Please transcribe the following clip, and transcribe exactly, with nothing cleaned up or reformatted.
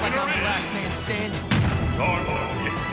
like I'm the last man standing. Tarlo, get